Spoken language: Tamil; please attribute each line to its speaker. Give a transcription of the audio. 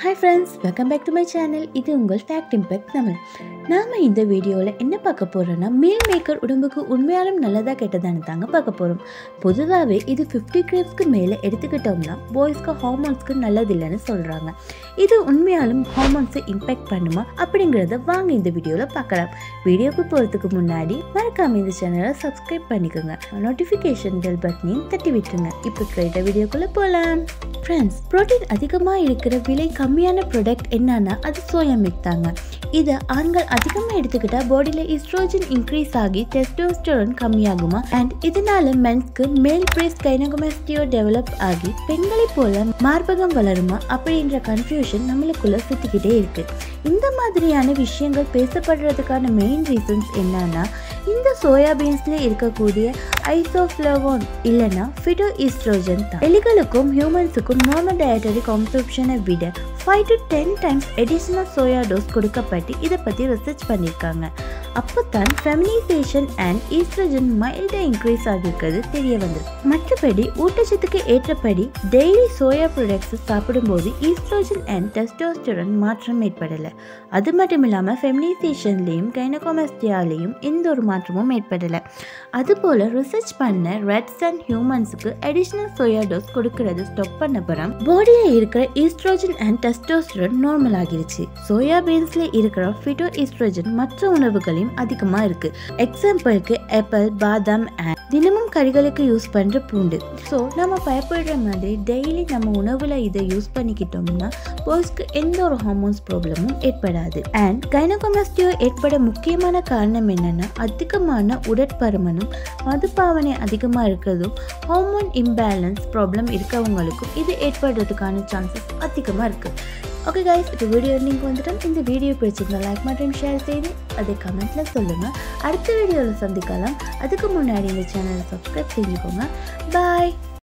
Speaker 1: Hi friends, welcome back to my channel. இது உங்கள் Fact Impact தமிழ். நாம இந்த வீடியோல என்ன பார்க்க போறோம்னா மீல் மேக்கர் உடம்புக்கு உண்மையாலும் நல்லதா கெட்டதான்னு தாங்க பார்க்க போறோம். பொதுவாகவே இது 50 கிராம்ஸ்க்கு மேல எடுத்துக்கிட்டோம்னா பாய்ஸ்க்கு ஹார்மோன்ஸ்க்கு நல்லது இல்லைன்னு சொல்றாங்க. இது உண்மையாலும் ஹார்மோன்ஸை இம்பாக்ட் பண்ணுமா அப்படிங்கறத வாங்க இந்த வீடியோல பார்க்கலாம். வீடியோக்கு போறதுக்கு முன்னாடி மறக்காம இந்த சேனலை சப்ஸ்கிரைப் பண்ணிக்கோங்க. நோட்டிஃபிகேஷன் பெல் பட்டனையும் தட்டி விட்டுருங்க. இப்போ ஸ்ட்ரைட்டா வீடியோக்குள்ள போலாம். ஃப்ரெண்ட்ஸ், புரோட்டீன் அதிகமா இருக்கிற விலை கம்மியான ப்ராடக்ட் என்னன்னா அது சோயா மில்க் தாங்க. இதை ஆண்கள் அதிகமாக எடுத்துக்கிட்டா பாடியில் ஈஸ்ட்ரோஜன் இன்க்ரீஸ் ஆகி டெஸ்டோஸ்டெரான் கம்மியாகுமா அண்ட் இதனால மென்ஸ்க்கு மேல் பிரேஸ்ட் கைனகோமாஸ்டியோ டெவலப் ஆகி பெண்களை போல மார்பகம் வளருமா அப்படின்ற கன்ஃபியூஷன் நம்மளுக்குள்ள சுத்திக்கிட்டே இருக்கு. இந்த மாதிரியான விஷயங்கள் பேசப்படுறதுக்கான மெயின் ரீசன்ஸ் என்னன்னா இந்த சோயாபீன்ஸ்ல இருக்கக்கூடிய ஐசோஃப்ளவோன் இல்லைன்னா ஃபிட்டோ ஈஸ்ட்ரோஜன் தான். எலிகளுக்கும் ஹியூமன்ஸுக்கும் நார்மல் டயட்டரி கன்சப்ஷனை விட 5 to 10 times additional soya dose கொடுக்கப்பட்டு இதை பற்றி ரிசர்ச் பண்ணியிருக்காங்க. அப்போதான் ஃபெமினைசேஷன் அண்ட் ஈஸ்ட்ரோஜன் மைல்டாக இன்க்ரீஸ் ஆகிருக்கிறது தெரிய வந்திருக்கு. மற்றபடி ஊட்டச்சத்துக்கு ஏற்றபடி டெய்லி சோயா ப்ராடக்ட்ஸ் சாப்பிடும்போது ஈஸ்ட்ரோஜன் அண்ட் டெஸ்டோஸ்டெரான் மாற்றம் ஏற்படலை. அது மட்டும் இல்லாமல் ஃபெமினைசேஷன்லேயும் கைனகோமாஸ்டியாலேயும் எந்த ஒரு மாற்றமும் ஏற்படலை. அதுபோல் ரிசர்ச் பண்ண ரெட்ஸ் அண்ட் ஹியூமன்ஸுக்கு அடிஷ்னல் சோயா டோஸ் கொடுக்கறது ஸ்டாப் பண்ண பிறகு பாடியில் இருக்கிற ஈஸ்ட்ரோஜன் அண்ட் டெஸ்டோஸ்டெரான் நார்மல் ஆகிருச்சு. சோயா பீன்ஸ்ல இருக்கிற ஃபிட்டோ ஈஸ்ட்ரோஜன் மற்ற உணவுகளையும் அதிகமா இருக்கு. எக்ஸாம்பிளுக்கு ஆப்பிள், பாதாம் அண்ட் தினமும் கறிகளுக்கு யூஸ் பண்ற பூண்டு. ஸோ நம்ம பயப்படுற மாதிரி டெய்லி நம்ம உணவுல இதை யூஸ் பண்ணிக்கிட்டோம்னா பாய்ஸ்க்கு எந்த ஒரு ஹார்மோன்ஸ் ப்ராப்ளமும் ஏற்படாது. அண்ட் கைனகோமாஸ்டியோ ஏற்பட முக்கியமான காரணம் என்னன்னா அதிகமான உடற்பருமனும் மதுபாவனை அதிகமாக இருக்கிறதும் ஹார்மோன் இம்பேலன்ஸ் ப்ராப்ளம் இருக்கவங்களுக்கும் இது ஏற்படுறதுக்கான சான்சஸ் அதிகமாக இருக்கு. ஓகே கைஸ், இப்போ வீடியோ லிங்க் வந்துட்டோம். இந்த வீடியோ பிடிச்சிருந்தா லைக் மற்றும் ஷேர் செய்து அதை கமெண்ட்ல சொல்லுங்க. அடுத்த வீடியோவில் சந்திக்கலாம். அதுக்கு முன்னாடி இந்த சேனலை சப்ஸ்கிரைப் செஞ்சுக்கோங்க. பாய்.